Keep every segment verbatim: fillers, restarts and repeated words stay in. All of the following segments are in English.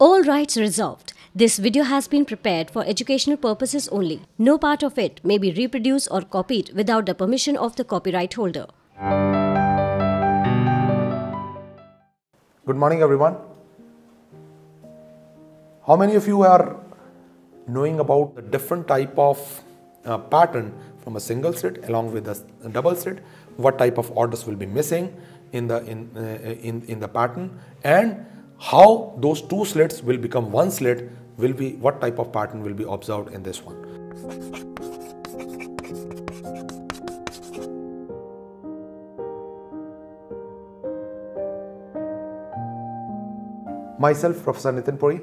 All rights reserved. This video has been prepared for educational purposes only. No part of it may be reproduced or copied without the permission of the copyright holder. Good morning, everyone. How many of you are knowing about the different type of uh, pattern from a single slit along with a double slit? What type of orders will be missing in the in uh, in in the pattern, and how those two slits will become one slit? Will be what type of pattern will be observed in this one? Myself, Professor Nitin Puri,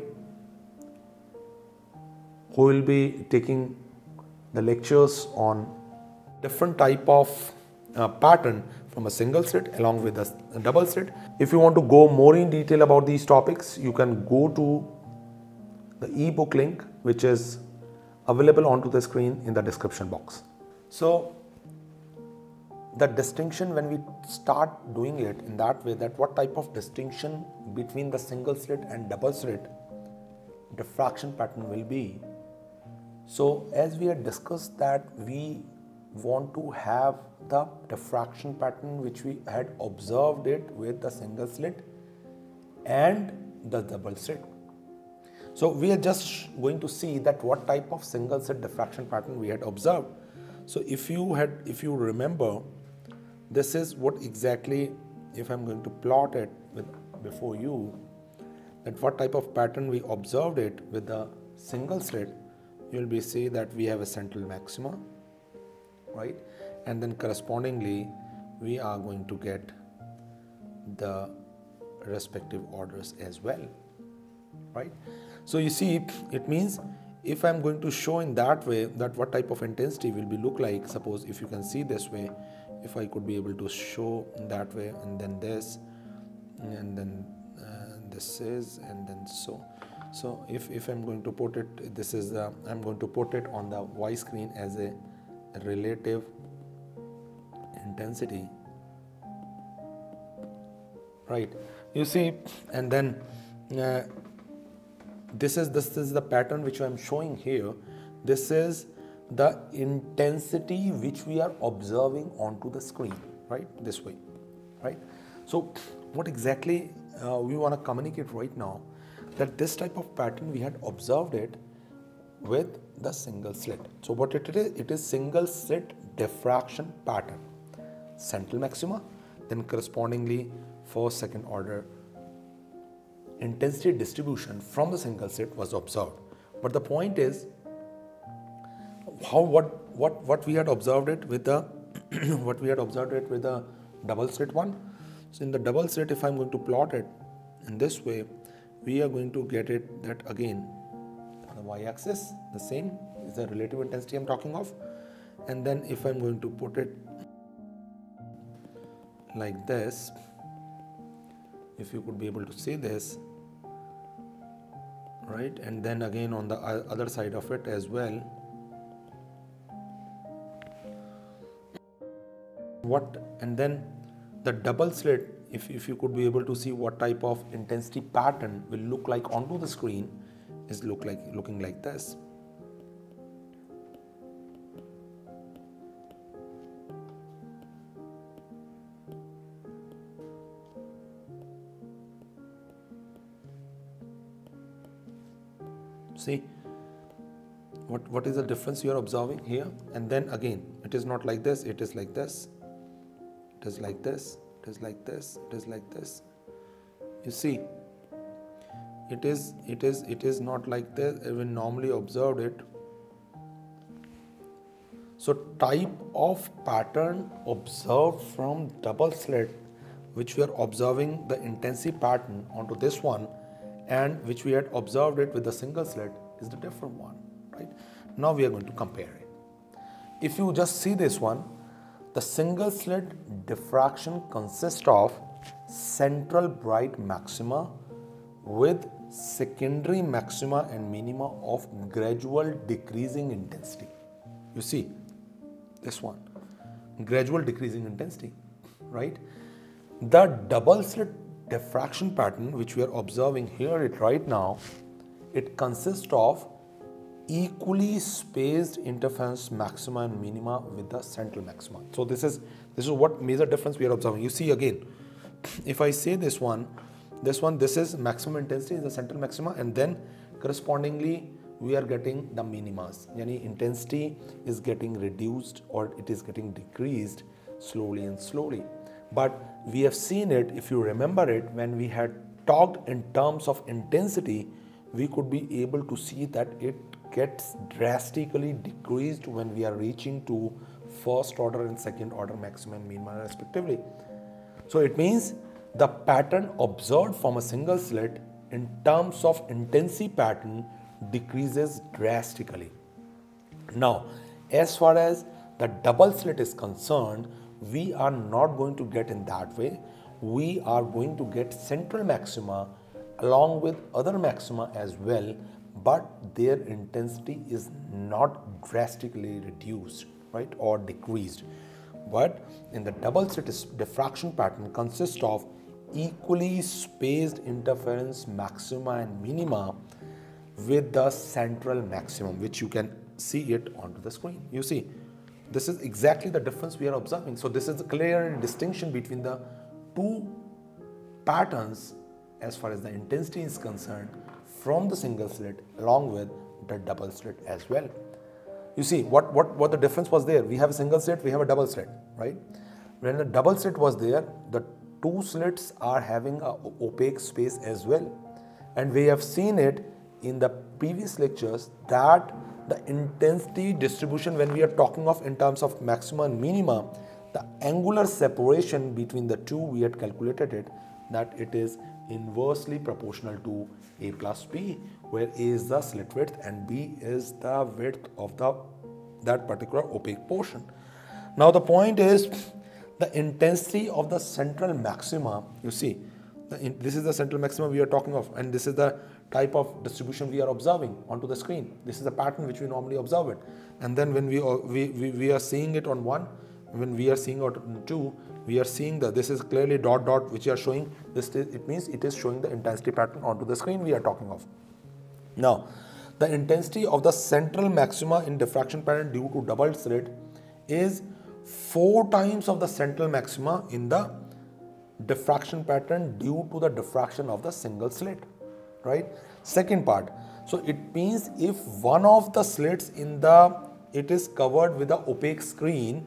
who will be taking the lectures on different type of uh, pattern from a single slit along with a, a double slit. If you want to go more in detail about these topics, you can go to the ebook link which is available onto the screen in the description box. So the distinction, when we start doing it in that way, that what type of distinction between the single slit and double slit diffraction pattern will be. So as we had discussed that we want to have the diffraction pattern which we had observed it with the single slit and the double slit. So we are just going to see that what type of single slit diffraction pattern we had observed. So if you had, if you remember, this is what exactly, if I'm going to plot it with before you, that what type of pattern we observed it with the single slit, you will be see that we have a central maxima, right? And then correspondingly, we are going to get the respective orders as well, right? So you see, it means if I'm going to show in that way that what type of intensity will be look like, suppose if you can see this way, if I could be able to show in that way, and then this, and then uh, this is, and then so. So if, if I'm going to put it, this is the, I'm going to put it on the Y screen as a relative intensity, right? You see, and then uh, this is this is the pattern which I'm showing here. This is the intensity which we are observing onto the screen, right? This way, right? So what exactly uh, we want to communicate right now, that this type of pattern we had observed it with the single slit. So what it is, it is single slit diffraction pattern, central maxima, then correspondingly first, second order intensity distribution from the single slit was observed. But the point is, how what what what we had observed it with the what we had observed it with the double slit one. So in the double slit, if I'm going to plot it in this way, we are going to get it that again on the y-axis the same is the relative intensity I'm talking of, and then if I'm going to put it like this, if you could be able to see this, right, and then again on the other side of it as well, what, and then the double slit, if, if you could be able to see what type of intensity pattern will look like onto the screen, is look like looking like this. See what what is the difference you are observing here, and then again it is not like this, it is like this, it is like this, it is like this, it is like this. You see, it is it is it is not like this we normally observed it. So type of pattern observed from double slit, which we are observing the intensity pattern onto this one, and which we had observed it with the single slit, is the different one, right? Now we are going to compare it. If you just see this one, the single slit diffraction consists of central bright maxima with secondary maxima and minima of gradual decreasing intensity. You see this one, gradual decreasing intensity, right? The double slit diffraction pattern which we are observing here it right now, it consists of equally spaced interference maxima and minima with the central maxima. So this is this is what major difference we are observing. You see again, if I say this one, this one, this is maximum intensity is the central maxima, and then correspondingly we are getting the minimas. Yani intensity is getting reduced or it is getting decreased slowly and slowly. But we have seen it, if you remember it, when we had talked in terms of intensity, we could be able to see that it gets drastically decreased when we are reaching to first order and second order maxima and minima respectively. So it means the pattern observed from a single slit in terms of intensity pattern decreases drastically. Now, as far as the double slit is concerned, we are not going to get in that way. We are going to get central maxima along with other maxima as well, but their intensity is not drastically reduced, right, or decreased. But in the double slit diffraction pattern consists of equally spaced interference maxima and minima with the central maximum, which you can see it onto the screen. You see, this is exactly the difference we are observing. So this is a clear distinction between the two patterns as far as the intensity is concerned from the single slit along with the double slit as well. You see what, what, what the difference was there. We have a single slit, we have a double slit, right? When the double slit was there, the two slits are having a opaque space as well. And we have seen it in the previous lectures that the intensity distribution, when we are talking of in terms of maxima and minima, the angular separation between the two, we had calculated it, that it is inversely proportional to A plus B, where A is the slit width and B is the width of the that particular opaque portion. Now the point is the intensity of the central maxima, you see, the in, this is the central maxima we are talking of, and this is the type of distribution we are observing onto the screen. This is the pattern which we normally observe it. And then when we, we, we, we are seeing it on one, when we are seeing it on two, we are seeing that this is clearly dot dot which you are showing. This is, it means it is showing the intensity pattern onto the screen we are talking of. Now, the intensity of the central maxima in diffraction pattern due to double slit is four times of the central maxima in the diffraction pattern due to the diffraction of the single slit, right? Second part, so it means if one of the slits in the, it is covered with the opaque screen,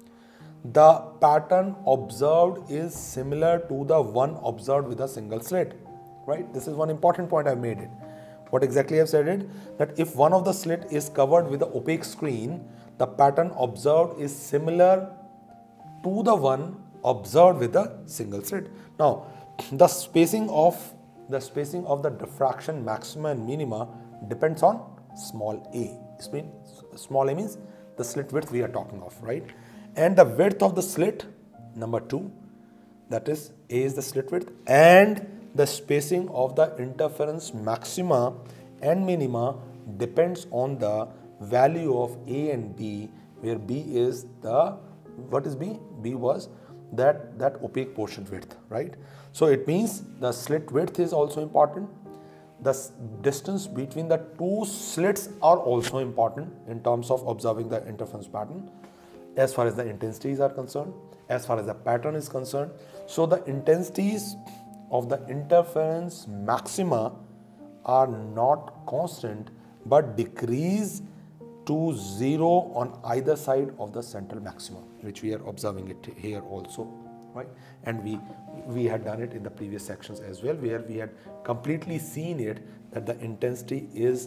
the pattern observed is similar to the one observed with a single slit, right? This is one important point I've made it. What exactly I've said it? That if one of the slit is covered with the opaque screen, the pattern observed is similar to the one observed with a single slit. Now, the spacing of the spacing of the diffraction maxima and minima depends on small a. This means small a means the slit width we are talking of, right? And the width of the slit, number two, that is A is the slit width, and the spacing of the interference maxima and minima depends on the value of A and B, where B is the, what is B? B was that, that opaque portion width, right? So it means the slit width is also important. The distance between the two slits are also important in terms of observing the interference pattern as far as the intensities are concerned, as far as the pattern is concerned. So the intensities of the interference maxima are not constant but decrease to zero on either side of the central maxima, which we are observing it here also, right? And we we had done it in the previous sections as well, where we had completely seen it that the intensity is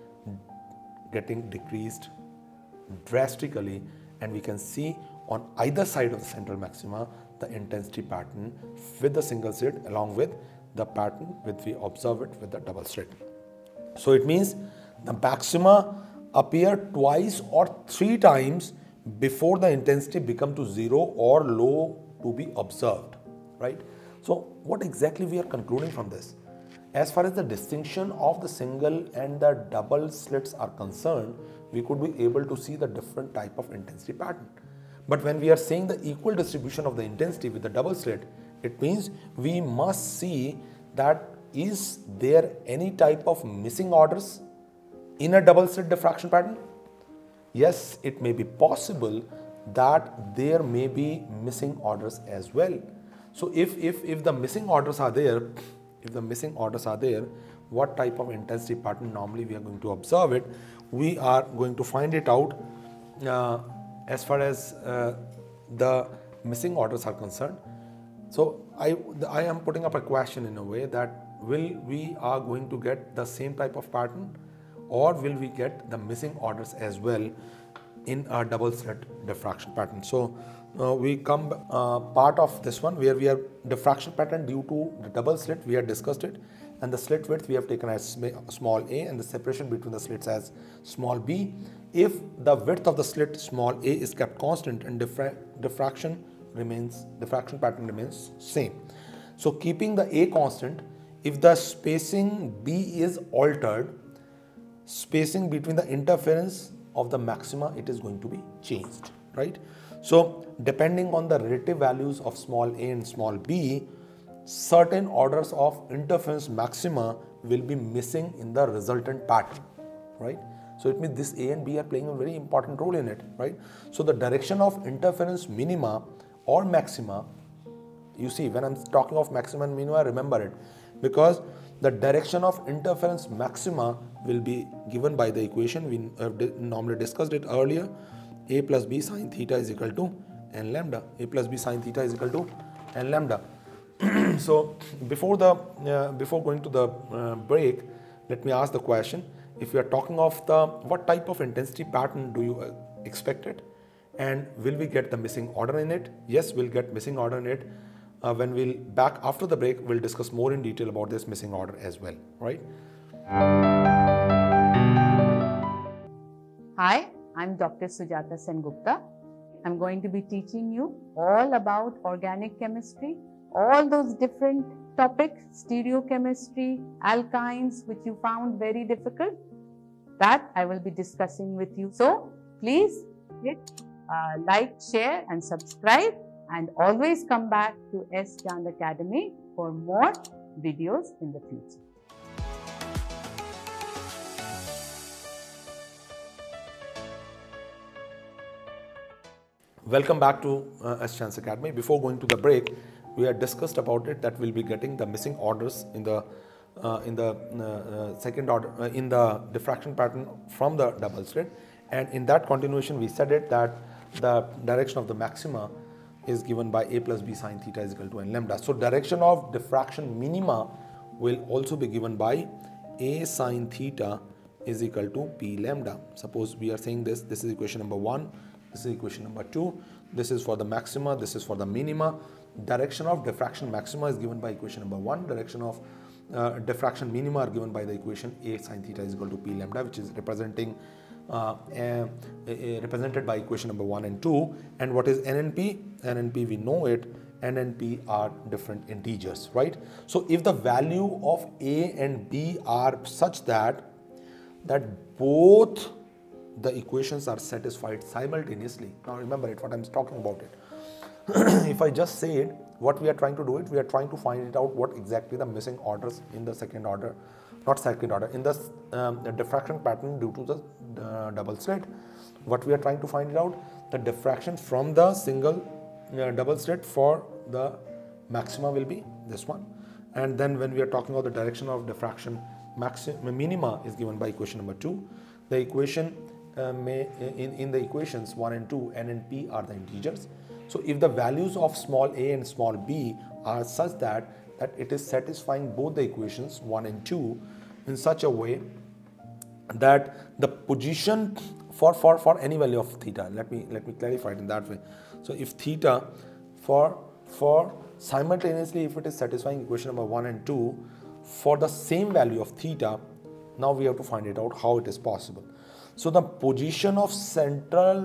getting decreased drastically, and we can see on either side of the central maxima the intensity pattern with the single slit along with the pattern which we observe it with the double slit. So it means the maxima appear twice or three times before the intensity become to zero or low to be observed, right? So what exactly we are concluding from this? As far as the distinction of the single and the double slits are concerned, we could be able to see the different type of intensity pattern. But when we are saying the equal distribution of the intensity with the double slit, It means we must see that is there any type of missing orders in a double slit diffraction pattern? Yes, it may be possible that there may be missing orders as well. So if, if, if the missing orders are there, if the missing orders are there, what type of intensity pattern normally we are going to observe it? We are going to find it out uh, as far as uh, the missing orders are concerned. So I, I am putting up a question in a way that will we are going to get the same type of pattern, or will we get the missing orders as well in a double slit diffraction pattern? So uh, we come uh, part of this one where we have diffraction pattern due to the double slit, we have discussed it, and the slit width we have taken as small a and the separation between the slits as small b. If the width of the slit small a is kept constant and diffra diffraction remains, diffraction pattern remains same. So keeping the a constant, if the spacing b is altered, spacing between the interference of the maxima, it is going to be changed, right? So depending on the relative values of small a and small b, certain orders of interference maxima will be missing in the resultant pattern, right? So it means this a and b are playing a very important role in it, right? So the direction of interference minima or maxima, you see when I'm talking of maxima and minima, remember it, because the direction of interference maxima will be given by the equation we have normally discussed it earlier. A plus b sine theta is equal to n lambda. A plus b sine theta is equal to n lambda. So before the uh, before going to the uh, break, let me ask the question: if we are talking of the what type of intensity pattern do you uh, expect it, and will we get the missing order in it? Yes, we'll get missing order in it. Uh, when we'll back after the break, we'll discuss more in detail about this missing order as well, right? Hi, I'm Doctor Sujata Sengupta. I'm going to be teaching you all about organic chemistry, all those different topics, stereochemistry, alkynes, which you found very difficult, that I will be discussing with you. So please hit uh, like, share and subscribe, and always come back to S Chand Academy for more videos in the future. Welcome back to uh, S Chand Academy. Before going to the break, we had discussed about it that we'll be getting the missing orders in the uh, in the uh, uh, second order uh, in the diffraction pattern from the double slit, and in that continuation we said it that the direction of the maxima is given by a plus b sine theta is equal to n lambda. So direction of diffraction minima will also be given by a sine theta is equal to p lambda. Suppose we are saying this, this is equation number one, this is equation number two, this is for the maxima, this is for the minima. Direction of diffraction maxima is given by equation number one, direction of uh, diffraction minima are given by the equation a sine theta is equal to p lambda, which is representing Uh, uh, uh, represented by equation number one and two. And what is N and P? N and P, we know it. N and P are different integers, right? So if the value of A and B are such that that both the equations are satisfied simultaneously. Now remember it, what I'm talking about it. If I just say it, what we are trying to do it, we are trying to find it out what exactly the missing orders in the second order, not second order, in the, um, the diffraction pattern due to the uh, double slit. What we are trying to find it out, the diffraction from the single uh, double slit for the maxima will be this one. And then when we are talking about the direction of diffraction maxima, minima is given by equation number two. The equation uh, may, in, in the equations one and two, N and P are the integers. So if the values of small a and small b are such that that it is satisfying both the equations one and two in such a way that the position for for for any value of theta, let me let me clarify it in that way. So if theta for for simultaneously, if it is satisfying equation number one and two for the same value of theta, now we have to find it out how it is possible. So the position of central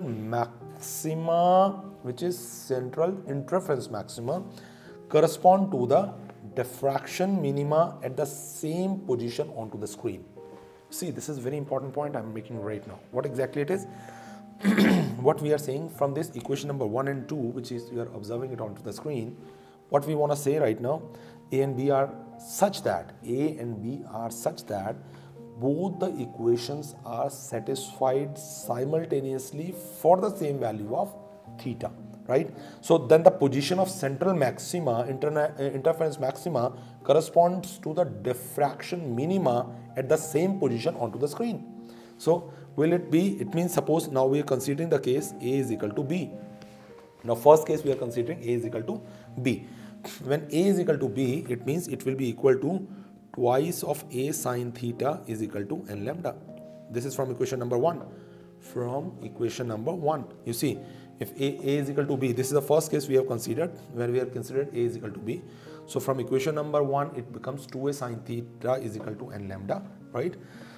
maxima, which is central interference maxima, correspond to the diffraction minima at the same position onto the screen. See, this is very important point I'm making right now. What exactly it is? What we are saying from this equation number one and two, which is we are observing it onto the screen, what we want to say right now, A and B are such that, A and B are such that both the equations are satisfied simultaneously for the same value of theta, right? So then the position of central maxima, interna uh, interference maxima, corresponds to the diffraction minima at the same position onto the screen. So will it be, it means suppose now we are considering the case A is equal to B. Now first case we are considering A is equal to B. When A is equal to B, it means it will be equal to twice of A sine theta is equal to n lambda. This is from equation number one. From equation number one. You see, if A, A is equal to B, this is the first case we have considered, where we have considered A is equal to B. So from equation number one, it becomes two A sine theta is equal to n lambda, right?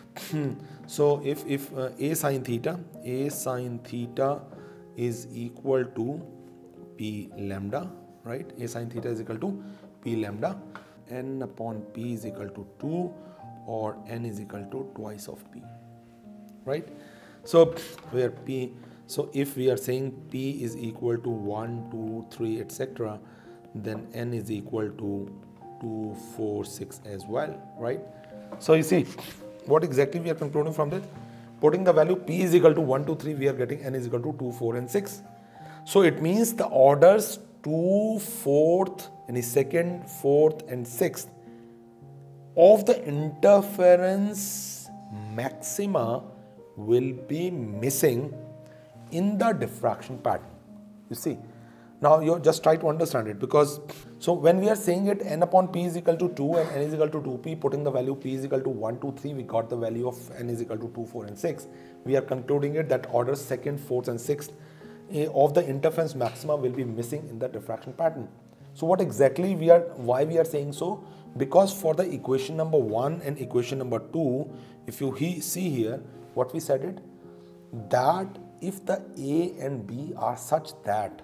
So if, if uh, A sine theta, A sine theta is equal to P lambda, right? A sine theta is equal to P lambda. N upon P is equal to two, or N is equal to twice of P, right? So where P, so if we are saying P is equal to one, two, three, et cetera, then N is equal to two, four, six as well, right? So you see, what exactly we are concluding from this? Putting the value P is equal to one, two, three, we are getting N is equal to two, four and six. So it means the orders two, fourth, and the second, fourth and sixth of the interference maxima will be missing in the diffraction pattern. You see, now you just try to understand it, because so when we are saying it n upon P is equal to two and n is equal to two P, putting the value P is equal to one, two, three, we got the value of n is equal to two, four and six. We are concluding it that orders second, fourth and sixth of the interference maxima will be missing in the diffraction pattern. So what exactly we are, why we are saying so? Because for the equation number one and equation number two, if you he, see here, what we said it, that if the A and B are such that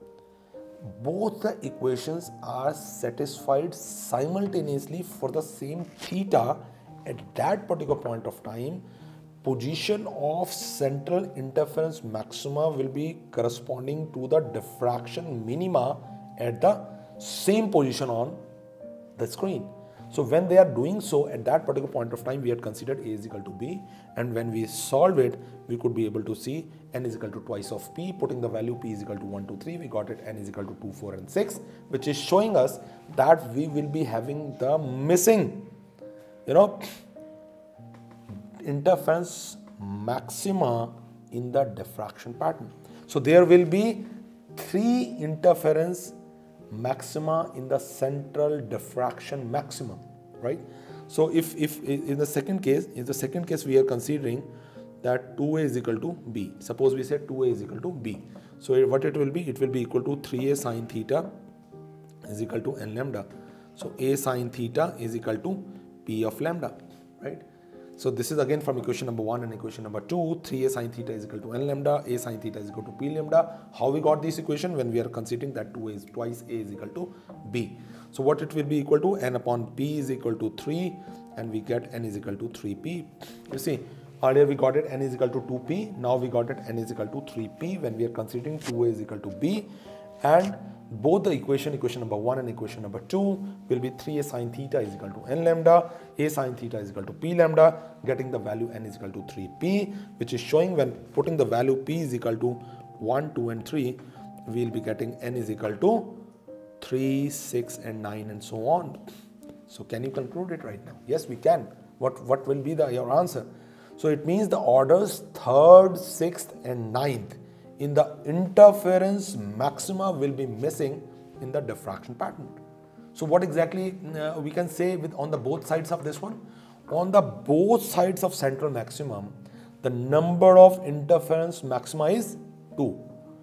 both the equations are satisfied simultaneously for the same theta at that particular point of time, position of central interference maxima will be corresponding to the diffraction minima at the same position on the screen. So when they are doing so at that particular point of time, we had considered A is equal to B, and when we solve it, we could be able to see N is equal to twice of P, putting the value P is equal to one, two, three, we got it N is equal to two, four and six, which is showing us that we will be having the missing, you know, interference maxima in the diffraction pattern. So there will be three interference maxima in the central diffraction maximum, right? So if, if in the second case, in the second case we are considering that two A is equal to B. Suppose we said two A is equal to B. So what it will be? It will be equal to three A sine theta is equal to n lambda. So A sine theta is equal to P of lambda, right? So this is again from equation number one and equation number two. three A sine theta is equal to n lambda, A sine theta is equal to P lambda. How we got this equation? When we are considering that two A is twice A is equal to B. So what it will be equal to? N upon P is equal to three, and we get N is equal to three P. You see, earlier we got it N is equal to two P. Now we got it N is equal to three P when we are considering two A is equal to B. And both the equation, equation number one and equation number two will be three A sine theta is equal to n lambda, A sine theta is equal to P lambda, getting the value N is equal to three P, which is showing when putting the value P is equal to one, two and three, we will be getting N is equal to three, six and nine and so on. So can you conclude it right now? Yes, we can. What, what will be the your answer? So it means the orders third, sixth and ninth in the interference maxima will be missing in the diffraction pattern. So what exactly uh, we can say with on the both sides of this one? On the both sides of central maximum, the number of interference maxima is two,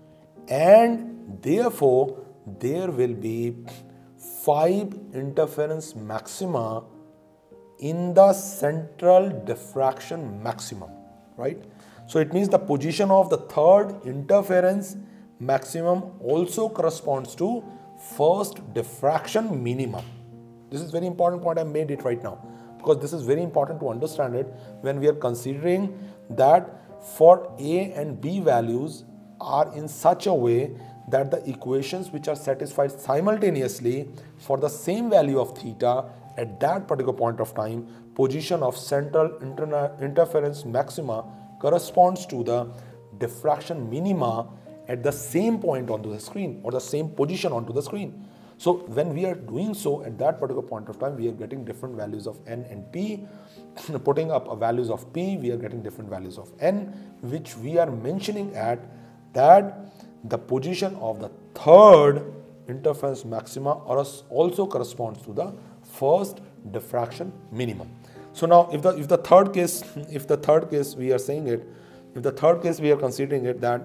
and therefore there will be five interference maxima in the central diffraction maximum, right? So it means the position of the third interference maximum also corresponds to first diffraction minimum. This is very important point. I made it right now because this is very important to understand it when we are considering that for A and B values are in such a way that the equations which are satisfied simultaneously for the same value of theta at that particular point of time, position of central interference maxima corresponds to the diffraction minima at the same point onto the screen, or the same position onto the screen. So when we are doing so at that particular point of time, we are getting different values of n and p. Putting up values of p, we are getting different values of n, which we are mentioning at that the position of the third interference maxima also corresponds to the first diffraction minimum. So now if the if the third case, if the third case we are saying it, if the third case we are considering it, that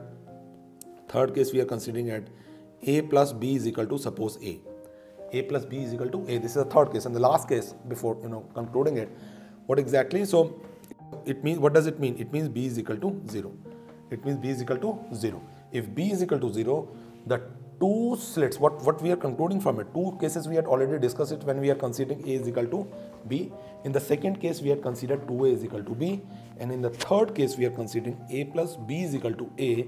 third case we are considering it a plus b is equal to, suppose a. A plus b is equal to a. This is the third case, and the last case before, you know, concluding it. What exactly? So it means, what does it mean? It means b is equal to zero. It means b is equal to zero. If b is equal to zero, the two slits, what, what we are concluding from it, two cases we had already discussed it when we are considering a is equal to b. In the second case, we had considered two a is equal to b. And in the third case, we are considering a plus b is equal to a,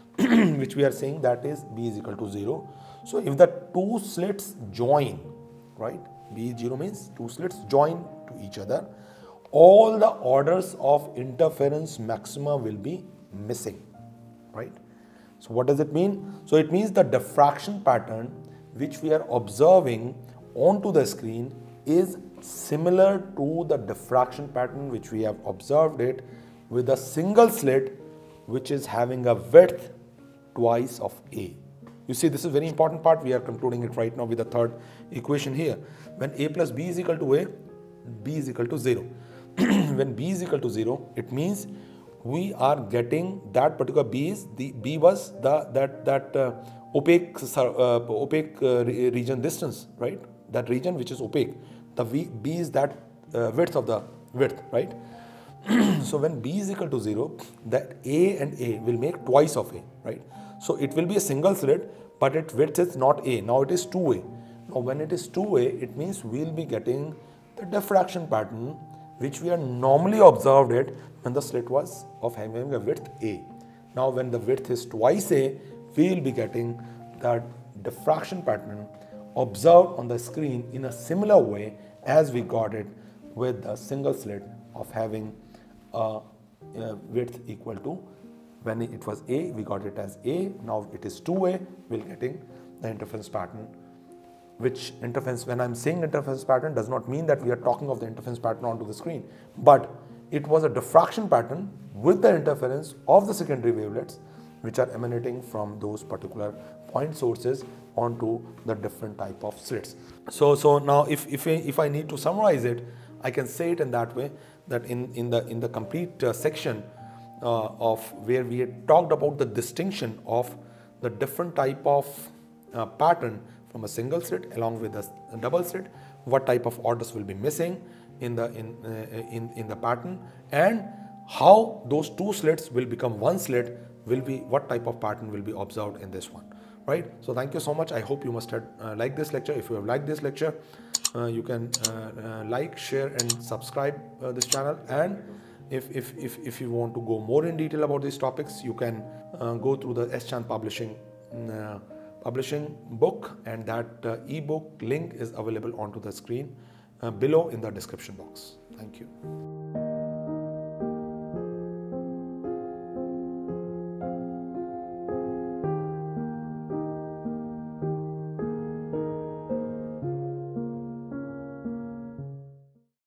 which we are saying that is b is equal to zero. So if the two slits join, right, b zero means two slits join to each other, all the orders of interference maxima will be missing, right? So what does it mean? So it means the diffraction pattern which we are observing onto the screen is similar to the diffraction pattern which we have observed it with a single slit which is having a width twice of a. You see, this is a very important part. We are concluding it right now with the third equation here. When a plus b is equal to a, b is equal to zero. When b is equal to zero, it means we are getting that particular b is the b was the that that uh, opaque uh, opaque uh, region distance, right? That region which is opaque. The v, b is that uh, width of the width, right? So when b is equal to zero, that a and a will make twice of a, right? So it will be a single slit, but its width is not a. Now it is two a. Now when it is two a, it means we will be getting the diffraction pattern which we are normally observed it when the slit was of having a width a. Now when the width is twice a, we will be getting that diffraction pattern observed on the screen in a similar way as we got it with the single slit of having a, a width equal to, when it was a, we got it as a. Now it is two a, we are getting the interference pattern. Which interference, when I am saying interference pattern, does not mean that we are talking of the interference pattern onto the screen, but it was a diffraction pattern with the interference of the secondary wavelets which are emanating from those particular point sources onto the different type of slits. So, so now if, if, I, if I need to summarize it, I can say it in that way, that in, in, the, in the complete uh, section uh, of where we had talked about the distinction of the different type of uh, pattern from a single slit along with a double slit, what type of orders will be missing in the in, uh, in in the pattern, and how those two slits will become one slit, will be what type of pattern will be observed in this one, right? So thank you so much. I hope you must have uh, liked this lecture. If you have liked this lecture, uh, you can uh, uh, like, share and subscribe uh, this channel. And if, if, if, if you want to go more in detail about these topics, you can uh, go through the S Chand Publishing uh, publishing book, and that uh, ebook link is available onto the screen uh, below in the description box. Thank you.